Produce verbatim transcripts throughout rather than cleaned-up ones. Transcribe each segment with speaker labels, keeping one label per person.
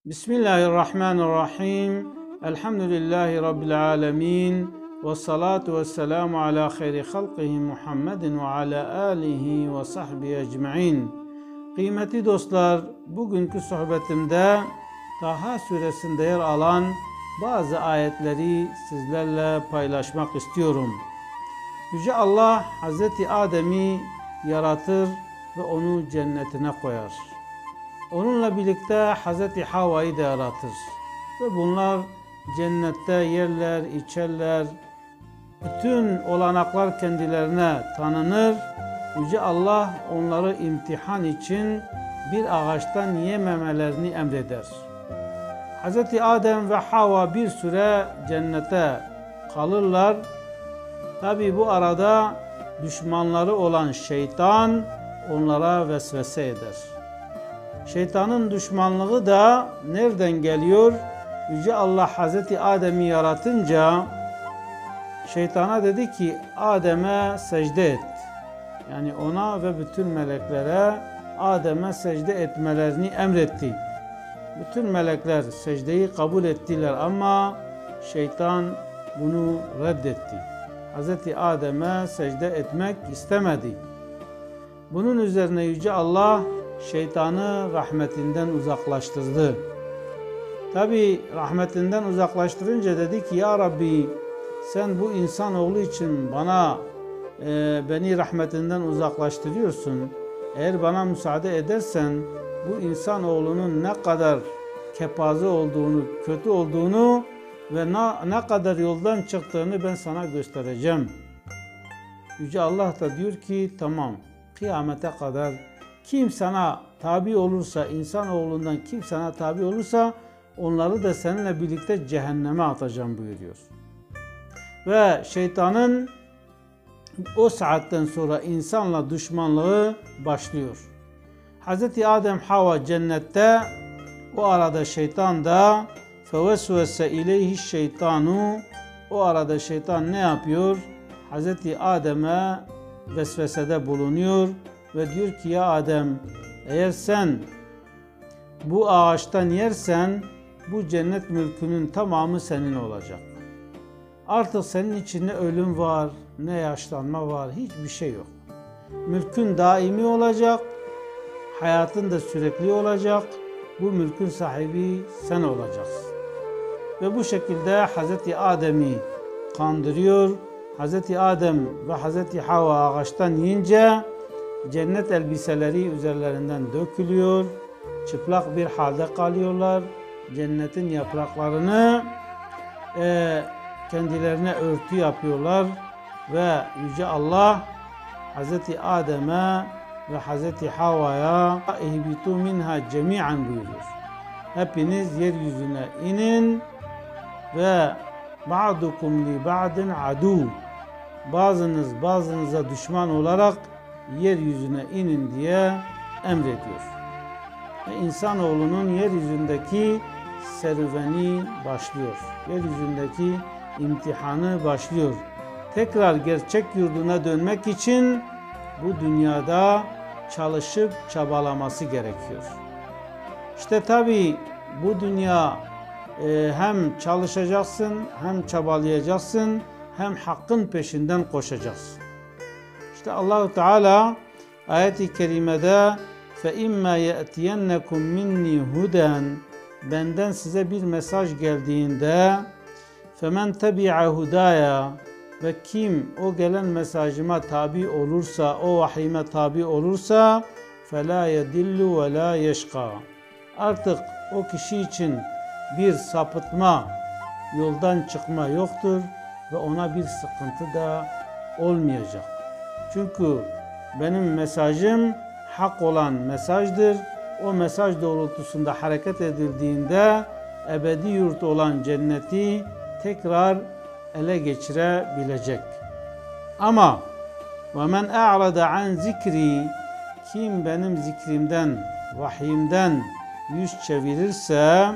Speaker 1: Bismillahirrahmanirrahim. Elhamdülillahi Rabbil alemin. Ve salatu ve selamu ala khayri halqihi Muhammedin ve ala alihi ve sahbihi ecma'in. Kıymetli dostlar, bugünkü sohbetimde Taha suresinde yer alan bazı ayetleri sizlerle paylaşmak istiyorum. Yüce Allah Hazreti Adem'i yaratır ve onu cennetine koyar. Onunla birlikte Hazreti Havva'yı da yaratır. Ve bunlar cennette yerler, içerler. Bütün olanaklar kendilerine tanınır. Yüce Allah onları imtihan için bir ağaçtan yememelerini emreder. Hazreti Adem ve Havva bir süre cennete kalırlar. Tabi bu arada düşmanları olan şeytan onlara vesvese eder. Şeytanın düşmanlığı da nereden geliyor? Yüce Allah Hazreti Adem'i yaratınca şeytana dedi ki Adem'e secde et. Yani ona ve bütün meleklere Adem'e secde etmelerini emretti. Bütün melekler secdeyi kabul ettiler ama şeytan bunu reddetti. Hazreti Adem'e secde etmek istemedi. Bunun üzerine Yüce Allah şeytanı rahmetinden uzaklaştırdı. Tabi rahmetinden uzaklaştırınca dedi ki ya Rabbi sen bu insanoğlu için bana e, beni rahmetinden uzaklaştırıyorsun. Eğer bana müsaade edersen bu insanoğlunun ne kadar kepaze olduğunu, kötü olduğunu ve ne, ne kadar yoldan çıktığını ben sana göstereceğim. Yüce Allah da diyor ki tamam, kıyamete kadar kim sana tabi olursa, insanoğlundan kim sana tabi olursa onları da seninle birlikte cehenneme atacağım buyuruyor. Ve şeytanın o saatten sonra insanla düşmanlığı başlıyor. Hazreti Adem Havva cennette, o arada şeytan da fevesvese ileyhi şeytanu, o arada şeytan ne yapıyor? Hazreti Adem'e vesvesede bulunuyor ve diyor ki ya Adem eğer sen bu ağaçtan yersen bu cennet mülkünün tamamı senin olacak. Artık senin için ne ölüm var, ne yaşlanma var, hiçbir şey yok. Mülkün daimi olacak, hayatın da sürekli olacak. Bu mülkün sahibi sen olacaksın. Ve bu şekilde Hazreti Adem'i kandırıyor. Hazreti Adem ve Hazreti Havva ağaçtan yiyince cennet elbiseleri üzerlerinden dökülüyor. Çıplak bir halde kalıyorlar. Cennetin yapraklarını e, kendilerine örtü yapıyorlar. Ve Yüce Allah Hazreti Adem'e ve Hazreti Havva'ya ihbitu minha cemi'an buyuruyor. Hepiniz yeryüzüne inin ve ba'dukum li ba'din adu. Bazınız bazınıza düşman olarak yeryüzüne inin diye emrediyor. Ve insanoğlunun yeryüzündeki serüveni başlıyor. Yeryüzündeki imtihanı başlıyor. Tekrar gerçek yurduna dönmek için bu dünyada çalışıp çabalaması gerekiyor. İşte tabi bu dünya e, hem çalışacaksın, hem çabalayacaksın, hem hakkın peşinden koşacaksın. İşte Allah-u Teala ayet-i kerimede فَاِمَّا يَأْتِيَنَّكُمْ مِنِّي هُدًا benden size bir mesaj geldiğinde فَمَنْ تَبِعَ هُدَايَا ve kim o gelen mesajıma tabi olursa, o vahime tabi olursa فَلَا يَدِلُّ وَلَا يَشْقَى artık o kişi için bir sapıtma, yoldan çıkma yoktur ve ona bir sıkıntı da olmayacak. Çünkü benim mesajım hak olan mesajdır. O mesaj doğrultusunda hareket edildiğinde ebedi yurt olan cenneti tekrar ele geçirebilecek. Ama وَمَنْ اَعْرَضَ عَنْ zikri kim benim zikrimden, vahyimden yüz çevirirse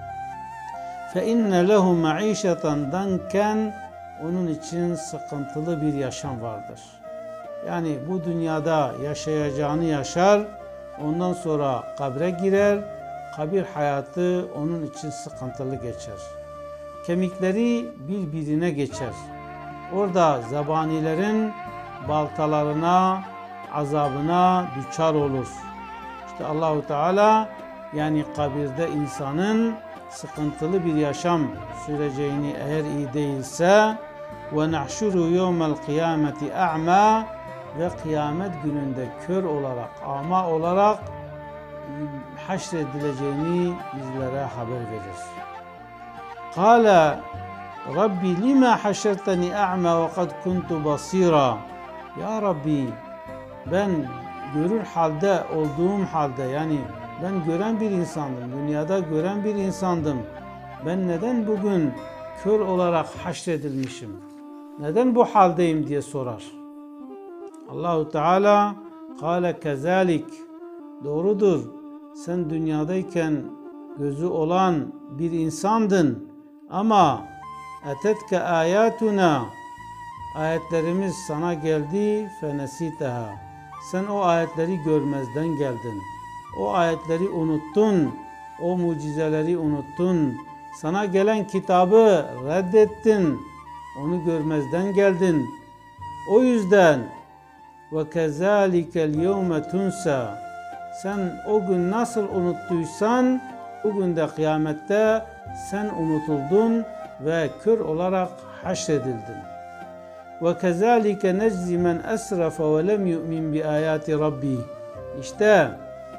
Speaker 1: فَاِنَّ لَهُ مَعِيشَةً دَنْكًا onun için sıkıntılı bir yaşam vardır. Yani bu dünyada yaşayacağını yaşar, ondan sonra kabre girer kabir hayatı onun için sıkıntılı geçer. Kemikleri birbirine geçer. Orada zebanilerin baltalarına, azabına düçar olur. İşte Allahu Teala yani kabirde insanın sıkıntılı bir yaşam süreceğini eğer iyi değilse ve nahşuru yevmel kıyameti a'ma ve kıyamet gününde kör olarak, ama olarak haşredileceğini bizlere haber verir. Kâle Rabbi lima haşerteni a'ma ve kad kuntu basira. Ya Rabbi, ben görür halde olduğum halde, yani ben gören bir insandım, dünyada gören bir insandım. Ben neden bugün kör olarak haşredilmişim? Neden bu haldeyim diye sorar. Allahu Teala kâle kezalik. Doğrudur. Sen dünyadayken gözü olan bir insandın ama etetke ayatuna, ayetlerimiz sana geldi fenesiteha. Sen o ayetleri görmezden geldin. O ayetleri unuttun. O mucizeleri unuttun. Sana gelen kitabı reddettin. Onu görmezden geldin. O yüzden ve kezalikel yevme tunsa. Sen o gün nasıl unuttuysan o gün de kıyamette sen unutuldun ve kör olarak haşredildin. Ve kezalike neczi men esrafe ve lem yu'min bi ayati rabbi. İşte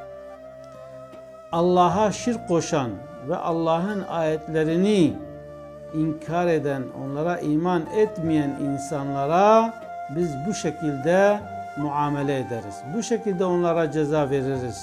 Speaker 1: Allah'a şirk koşan ve Allah'ın ayetlerini inkar eden, onlara iman etmeyen insanlara biz bu şekilde muamele ederiz. Bu şekilde onlara ceza veririz.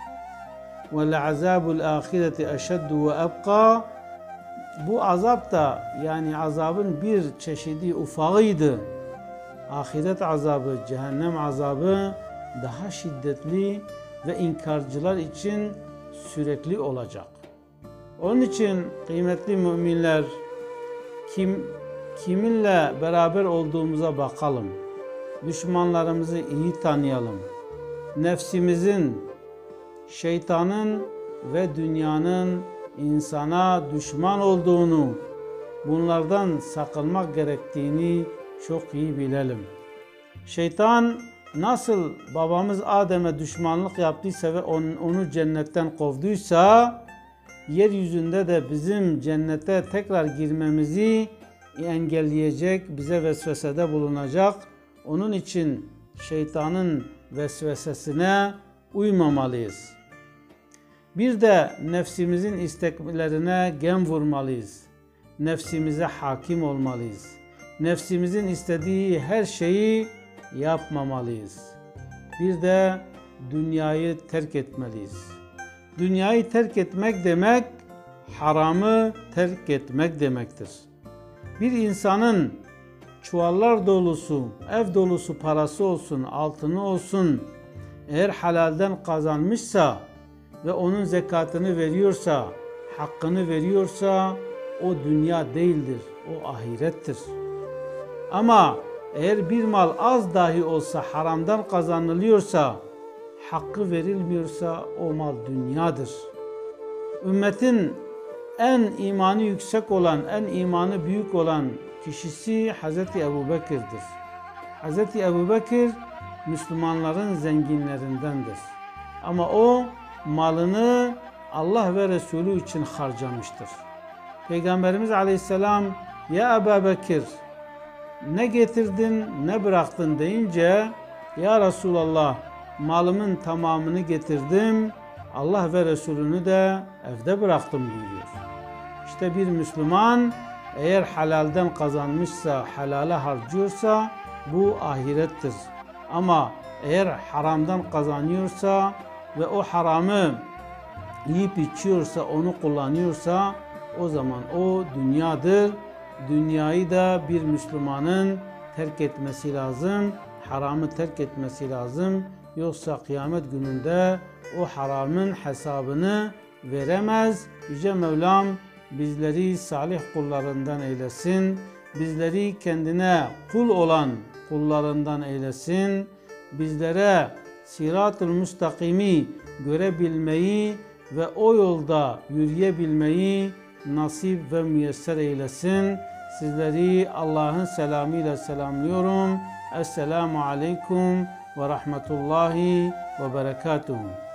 Speaker 1: وَلَعَذَابُ الْآخِرَةِ اَشَدُّ وَأَبْقَى. Bu azap da yani azabın bir çeşidi ufağıydı. Ahiret azabı, cehennem azabı daha şiddetli ve inkarcılar için sürekli olacak. Onun için kıymetli müminler, kim kiminle beraber olduğumuza bakalım. Düşmanlarımızı iyi tanıyalım. Nefsimizin, şeytanın ve dünyanın insana düşman olduğunu, bunlardan sakınmak gerektiğini çok iyi bilelim. Şeytan nasıl babamız Adem'e düşmanlık yaptıysa ve onu cennetten kovduysa, yeryüzünde de bizim cennete tekrar girmemizi engelleyecek, bize vesvesede bulunacak. Onun için şeytanın vesvesesine uymamalıyız. Bir de nefsimizin isteklerine gem vurmalıyız. Nefsimize hakim olmalıyız. Nefsimizin istediği her şeyi yapmamalıyız. Bir de dünyayı terk etmeliyiz. Dünyayı terk etmek demek, haramı terk etmek demektir. Bir insanın çuvallar dolusu, ev dolusu parası olsun, altını olsun, eğer halalden kazanmışsa ve onun zekatını veriyorsa, hakkını veriyorsa, o dünya değildir, o ahirettir. Ama eğer bir mal az dahi olsa haramdan kazanılıyorsa, hakkı verilmiyorsa o mal dünyadır. Ümmetin en imanı yüksek olan, en imanı büyük olan kişisi Hazreti Ebubekir'dir. Hazreti Ebubekir Müslümanların zenginlerindendir. Ama o malını Allah ve Resulü için harcamıştır. Peygamberimiz Aleyhisselam ya Ebubekir ne getirdin ne bıraktın deyince ya Resulallah malımın tamamını getirdim, Allah ve Resulünü de evde bıraktım buyuruyor. İşte bir Müslüman eğer halalden kazanmışsa, halala harcıyorsa bu ahirettir. Ama eğer haramdan kazanıyorsa ve o haramı yiyip içiyorsa, onu kullanıyorsa o zaman o dünyadır. Dünyayı da bir Müslümanın terk etmesi lazım, haramı terk etmesi lazım. Yoksa kıyamet gününde o haramın hesabını veremez. Yüce Mevlam bizleri salih kullarından eylesin. Bizleri kendine kul olan kullarından eylesin. Bizlere Sırat-ı Müstakim'i görebilmeyi ve o yolda yürüyebilmeyi nasip ve müyesser eylesin. Sizleri Allah'ın selamıyla selamlıyorum. Esselamu aleyküm ve rahmetullahi ve berekatuhu.